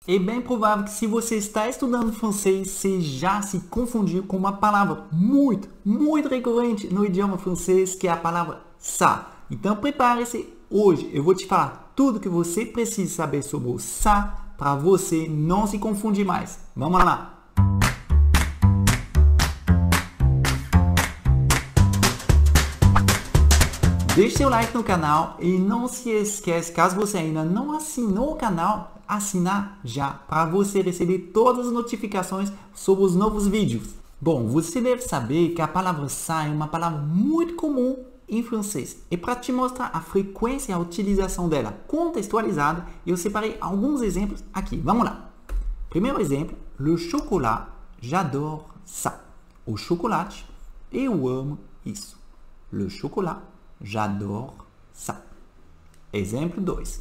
É bem provável que se você está estudando francês, você já se confundiu com uma palavra muito recorrente no idioma francês, que é a palavra ça. Então prepare-se, hoje eu vou te falar tudo que você precisa saber sobre o ça para você não se confundir mais. Vamos lá! Deixe seu like no canal e não se esqueça, caso você ainda não assinou o canal, assinar já para você receber todas as notificações sobre os novos vídeos. Bom, você deve saber que a palavra ça é uma palavra muito comum em francês. E para te mostrar a frequência e a utilização dela contextualizada, eu separei alguns exemplos aqui. Vamos lá. Primeiro exemplo, le chocolat, j'adore ça. O chocolate, eu amo isso. Le chocolat, j'adore ça. Exemplo 2.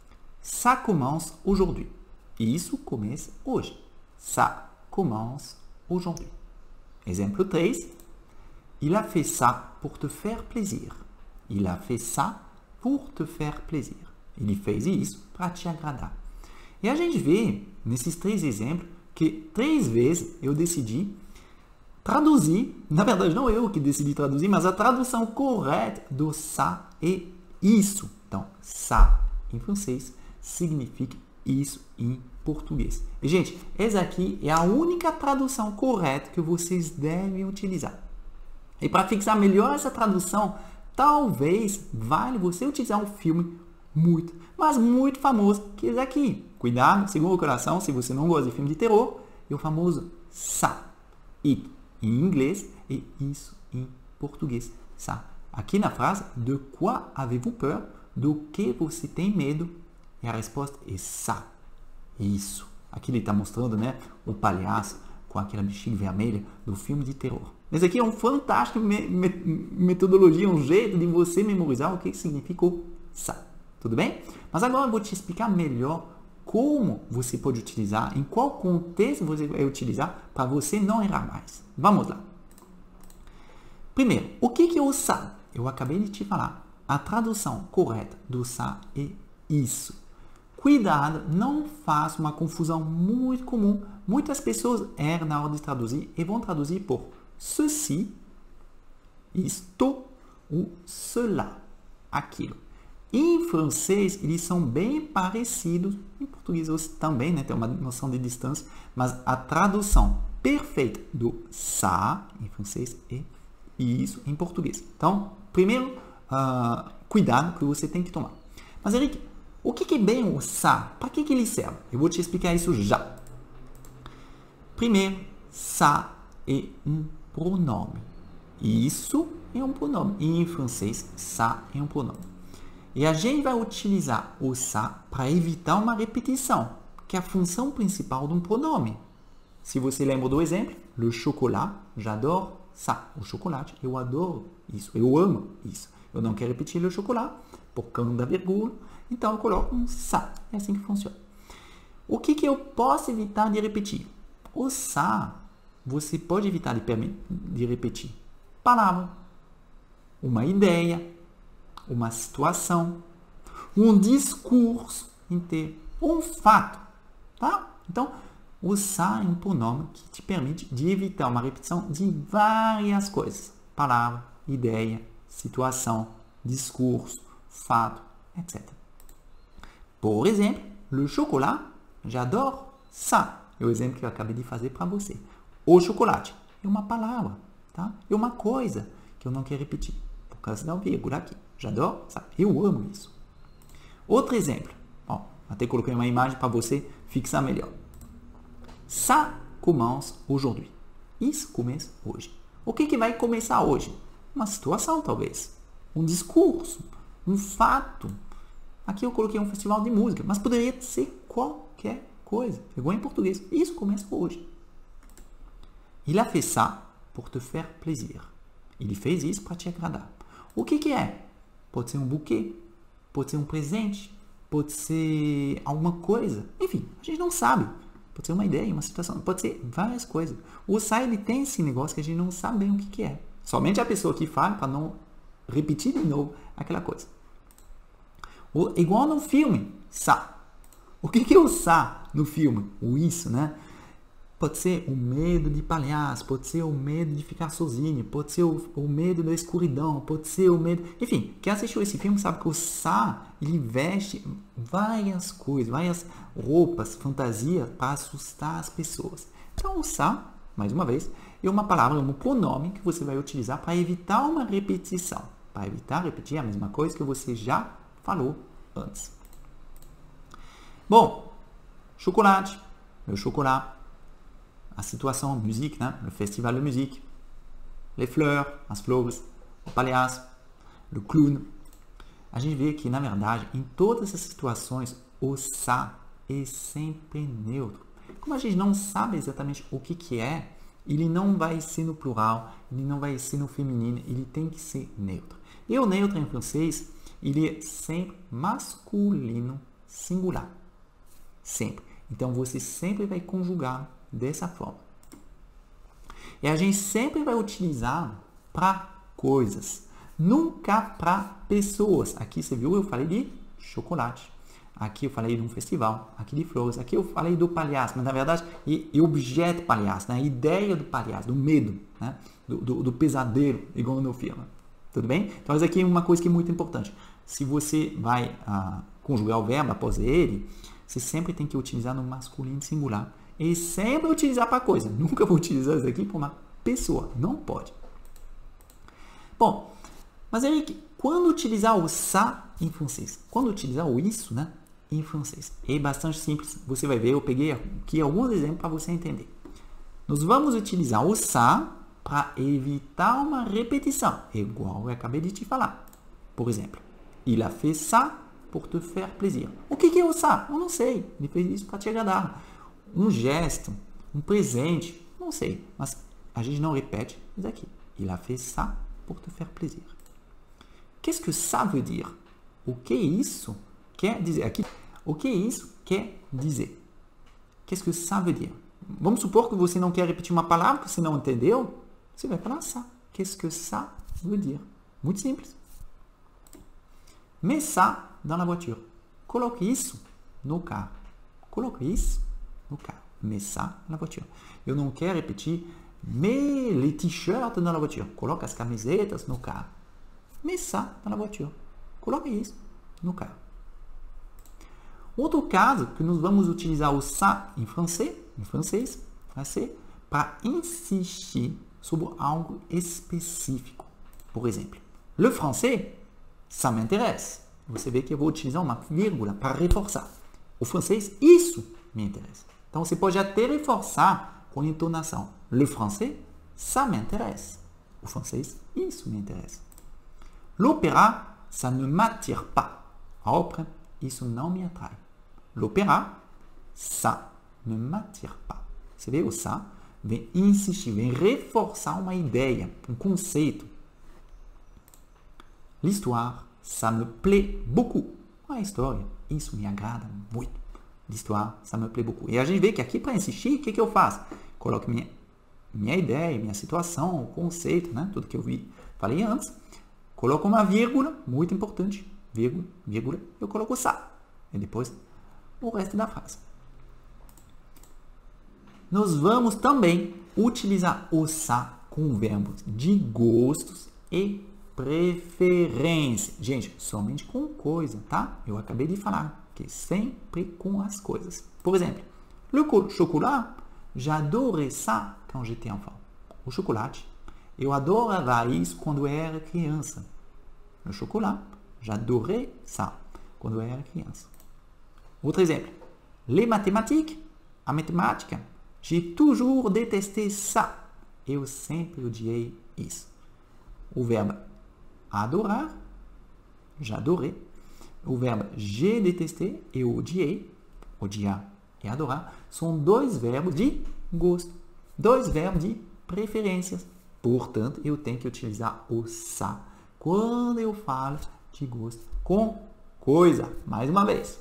Ça commence aujourd'hui. Isso começa hoje. Ça commence aujourd'hui. Exemplo 3. Il a fait ça pour te faire plaisir. Il a fait ça pour te faire plaisir. Ele fez isso para te agradar. E a gente vê nesses 3 exemplos que 3 vezes eu decidi traduzir, na verdade não eu que decidi traduzir, mas a tradução correta do ça é isso. Então, ça em francês significa isso em português. E, gente, essa aqui é a única tradução correta que vocês devem utilizar. E para fixar melhor essa tradução, talvez valha você utilizar um filme muito famoso que é esse aqui. Cuidado, segura o coração, se você não gosta de filme de terror, é o famoso ça. It em inglês e isso em português. Ça. Aqui na frase, de quoi avez-vous peur? Do que você tem medo? E a resposta é ça. Isso. Aqui ele está mostrando, né, o palhaço com aquela bexiga vermelha do filme de terror. Esse aqui é um fantástico metodologia, um jeito de você memorizar o que significa o ça. Tudo bem? Mas agora eu vou te explicar melhor como você pode utilizar, em qual contexto você vai utilizar para você não errar mais. Vamos lá. Primeiro, o que é o ça? Eu acabei de te falar. A tradução correta do ça é isso. Cuidado, não faça uma confusão muito comum. Muitas pessoas erram na hora de traduzir e vão traduzir por ceci, isto, ou cela, aquilo. Em francês, eles são bem parecidos. Em português também, né? Tem uma noção de distância. Mas a tradução perfeita do ça, em francês, é isso em português. Então, primeiro, cuidado que você tem que tomar. Mas, Eric, o que é bem o ça? Para que ele serve? Eu vou te explicar isso já. Primeiro, ça é um pronome. Isso é um pronome. E em francês, ça é um pronome. E a gente vai utilizar o ça para evitar uma repetição, que é a função principal de um pronome. Se você lembra do exemplo, le chocolat, j'adore ça. O chocolate, eu adoro isso, eu amo isso. Eu não quero repetir le chocolat por causa da vírgula, então eu coloco um ça. É assim que funciona. O que eu posso evitar de repetir? O ça, você pode evitar de repetir palavra, uma ideia, uma situação, um discurso inteiro, um fato, tá? Então, o ça é um pronome que te permite de evitar uma repetição de várias coisas. Palavra, ideia, situação, discurso, fato, etc. Por exemplo, le chocolat, j'adore ça. É o exemplo que eu acabei de fazer para você. O chocolate é uma palavra, tá? É uma coisa que eu não quero repetir. Por causa da vírgula aqui. J'adore ça. Eu amo isso. Outro exemplo. Ó, até coloquei uma imagem para você fixar melhor. Ça commence aujourd'hui. Isso começa hoje. O que vai começar hoje? Uma situação, talvez. Um discurso. Um fato. Aqui eu coloquei um festival de música, mas poderia ser qualquer coisa. Igual em português. Isso começa hoje. Il a fait ça pour te faire plaisir. Ele fez isso para te agradar. O que é? Pode ser um buquê, pode ser um presente, pode ser alguma coisa. Enfim, a gente não sabe. Pode ser uma ideia, uma situação, pode ser várias coisas. O ça, ele tem esse negócio que a gente não sabe bem o que é. Somente a pessoa que fala para não repetir de novo aquela coisa. Igual no filme, ça. O que é o ça no filme? O isso, né? Pode ser o medo de palhaço, pode ser o medo de ficar sozinho, pode ser o medo da escuridão, pode ser o medo... Enfim, quem assistiu esse filme sabe que o ça, ele veste várias coisas, várias roupas, fantasias para assustar as pessoas. Então, o ça, mais uma vez, é uma palavra, um pronome que você vai utilizar para evitar uma repetição. Para evitar repetir a mesma coisa que você já falou antes. Bom, chocolate, meu chocolate. A situação, musique, né? Le festival de musique, les fleurs, as flores, o palhaço, o clown. A gente vê que, na verdade, em todas essas situações, o ça é sempre neutro. Como a gente não sabe exatamente o que é, ele não vai ser no plural, ele não vai ser no feminino, ele tem que ser neutro. E o neutro em francês, ele é sempre masculino singular. Sempre. Então, você sempre vai conjugar dessa forma. E a gente sempre vai utilizar para coisas, nunca para pessoas. Aqui você viu, eu falei de chocolate. Aqui eu falei de um festival, aqui de flores. Aqui eu falei do palhaço, mas na verdade é objeto palhaço, né? A ideia do palhaço, do medo, né? do pesadelo, igual no filme. Tudo bem? Então, isso aqui é uma coisa que é muito importante. Se você vai conjugar o verbo após ele, você sempre tem que utilizar no masculino singular. E sempre utilizar para coisa. Nunca vou utilizar isso aqui para uma pessoa. Não pode. Bom, mas Henrique, quando utilizar o ça em francês? Quando utilizar o isso, né? Em francês. É bastante simples. Você vai ver, eu peguei aqui alguns exemplos para você entender. Nós vamos utilizar o ça para evitar uma repetição. Igual eu acabei de te falar. Por exemplo, il a fait ça pour te faire plaisir. O que é o ça? Eu não sei. Ele fez isso para te agradar. Um gesto, um presente, não sei, mas a gente não repete isso aqui. Il a fait ça pour te faire plaisir. Qu'est-ce que ça veut dire? O que isso quer dizer? Aqui, o que isso quer dizer? Qu'est-ce que ça veut dire? Vamos supor que você não quer repetir uma palavra que você não entendeu, você vai falar ça. Qu'est-ce que ça veut dire? Muito simples. Mets ça dans la voiture. Coloque isso no carro. Coloque isso no carro. Mets ça na voiture. Eu não quero repetir. Mets les t-shirts dans la voiture. Coloque as camisetas no carro. Mets ça dans la voiture. Coloque isso no carro. Outro caso que nós vamos utilizar o ça em francês, para insistir sobre algo específico. Por exemplo, le français, ça m'intéresse. Você vê que eu vou utilizar uma vírgula para reforçar. O francês, isso me interessa. Então, você pode até reforçar com entonação. Le français, ça m'intéresse. O francês, isso me interessa. L'opéra, ça ne m'attire pas. A ópera, isso não me atrai. L'opéra, ça ne m'attire pas. Você vê o ça? Vem insistir, vem reforçar uma ideia, um conceito. L'histoire, ça me plaît beaucoup. A história, isso me agrada muito. L'histoire, ça me plaît beaucoup. E a gente vê que aqui, para insistir, o que eu faço? Coloco minha ideia, minha situação, o conceito, né? Tudo que eu falei antes. Coloco uma vírgula, muito importante. Vírgula, eu coloco ça. E depois, o resto da frase. Nós vamos também utilizar o ça com verbos de gostos e preferência. Gente, somente com coisa, tá? Eu acabei de falar que sempre com as coisas. Por exemplo, le chocolat, j'adorais ça quand j'étais enfant. O chocolate, eu adorava isso quando eu era criança. Le chocolat, j'adorais ça quando eu era criança. Outro exemplo, les mathématiques, a matemática, j'ai toujours détesté ça. Eu sempre odiei isso. O verbo adorar, j'adorais. O verbo j'ai détesté, eu odiei, odiar e adorar, são dois verbos de gosto, dois verbos de preferências. Portanto, eu tenho que utilizar o ça quando eu falo de gosto com coisa. Mais uma vez.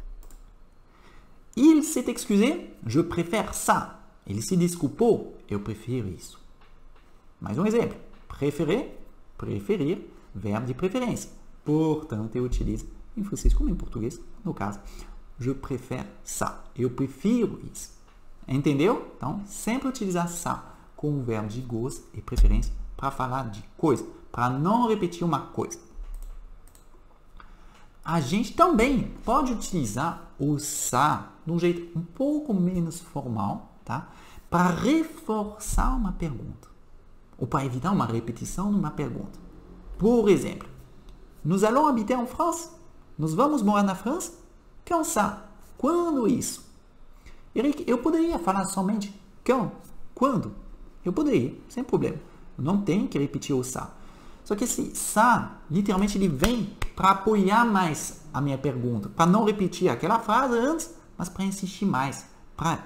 Il s'est excusé, je préfère ça. Ele se desculpou, eu prefiro isso. Mais um exemplo. Préférer, preferir, verbo de preferência. Portanto, eu utilizo em francês como em português, no caso, Je préfère ça. Eu prefiro isso. Entendeu? Então, sempre utilizar ça com o verbo de gosto e preferência para falar de coisa, para não repetir uma coisa. A gente também pode utilizar o ça de um jeito um pouco menos formal, tá? Para reforçar uma pergunta ou para evitar uma repetição numa pergunta. Por exemplo, nous allons habiter en France? Nós vamos morar na França? Quand ça? Quando isso? Eric, eu poderia falar somente quand? Quando? Eu poderia, sem problema. Eu não tenho que repetir o ça. Só que esse ça, literalmente, ele vem para apoiar mais a minha pergunta, para não repetir aquela frase antes, mas para insistir mais, para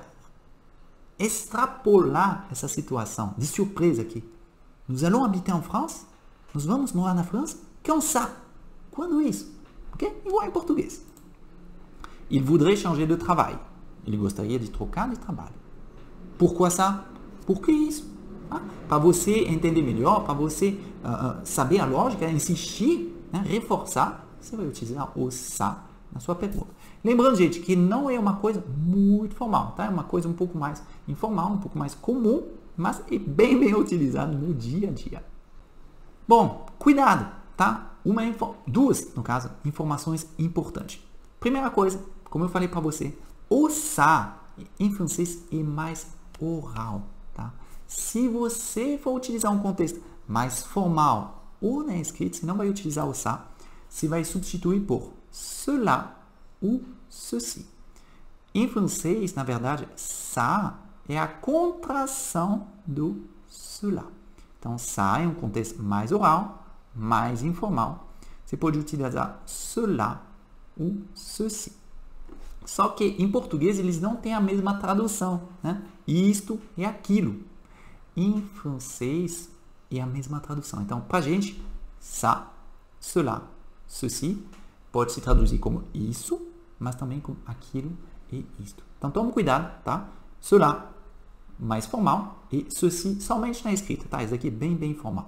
extrapolar essa situação de surpresa aqui. Nous allons habiter en France? Nós vamos morar na França? Quand ça? Quando isso? Ok? Igual em português. Il voudrait changer de travail. Ele gostaria de trocar de trabalho. Pourquoi ça? Por que isso? Para você entender melhor, para você saber a lógica, insistir, né, reforçar, você vai utilizar o ça na sua pergunta. Lembrando, gente, que não é uma coisa muito formal, tá? É uma coisa um pouco mais informal, um pouco mais comum, mas é bem utilizado no dia a dia. Bom, cuidado, tá? Duas, no caso, informações importantes. Primeira coisa, como eu falei para você, o ça em francês é mais oral, tá? Se você for utilizar um contexto mais formal ou na escrita, você não vai utilizar o ça, você vai substituir por cela ou ceci. Em francês, na verdade, ça é a contração do cela. Então, ça é um contexto mais oral, mais informal. Você pode utilizar cela ou ceci. Só que em português eles não têm a mesma tradução, né? Isto é aquilo. Em francês é a mesma tradução. Então, para a gente, ça, cela, ceci, pode se traduzir como isso, mas também como aquilo e isto. Então, tome cuidado, tá? Cela, mais formal, e ceci, somente na escrita, tá? Isso aqui é bem formal.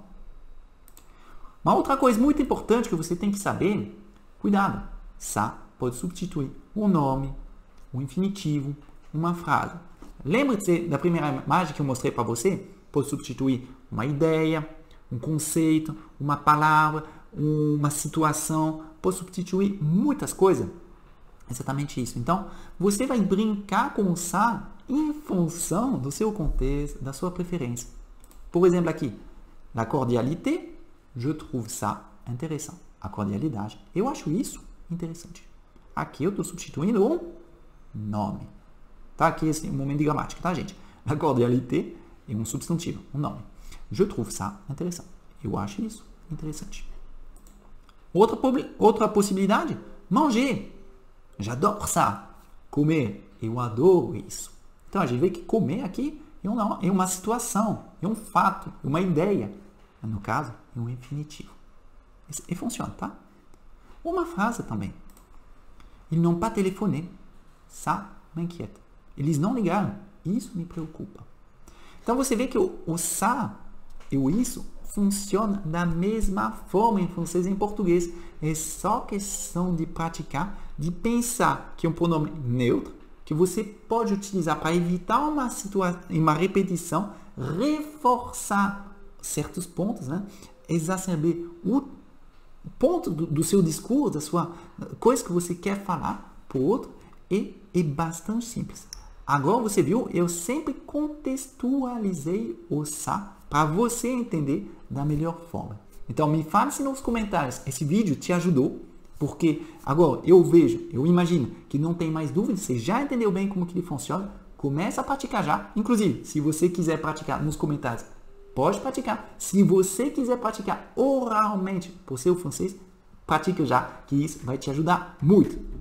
Uma outra coisa muito importante que você tem que saber, cuidado, ça pode substituir um nome, um infinitivo, uma frase. Lembra-se da primeira imagem que eu mostrei para você? Pode substituir uma ideia, um conceito, uma palavra, uma situação. Pode substituir muitas coisas. Exatamente isso. Então, você vai brincar com o ça em função do seu contexto, da sua preferência. Por exemplo, aqui, la cordialité, je trouve ça intéressant. A cordialidade, eu acho isso interessante. Aqui eu estou substituindo um nome. Tá? Aqui esse é um momento de gramática, tá, gente? La cordialité é um substantivo, um nome. Je trouve ça intéressant. Eu acho isso interessante. Outra possibilidade, manger. J'adore ça. Comer. Eu adoro isso. Então, a gente vê que comer aqui é uma situação, é um fato, é uma ideia. No caso, é um infinitivo. E funciona, tá? Uma frase também. Ils n'ont pas téléphoné. Ça m'inquiète. Eles não ligaram. Isso me preocupa. Então, você vê que o ça e o isso funciona da mesma forma em francês e em português. É só questão de praticar, de pensar que é um pronome neutro, que você pode utilizar para evitar uma repetição, reforçar certos pontos, né? Exacerbar o ponto do seu discurso, da sua coisa que você quer falar para o outro, e é bastante simples. Agora você viu, eu sempre contextualizei o ça para você entender da melhor forma. Então me fale se nos comentários esse vídeo te ajudou, porque agora eu imagino que não tem mais dúvidas, você já entendeu bem como que ele funciona, começa a praticar já. Inclusive, se você quiser praticar nos comentários, pode praticar. Se você quiser praticar oralmente por seu francês, pratique já, que isso vai te ajudar muito.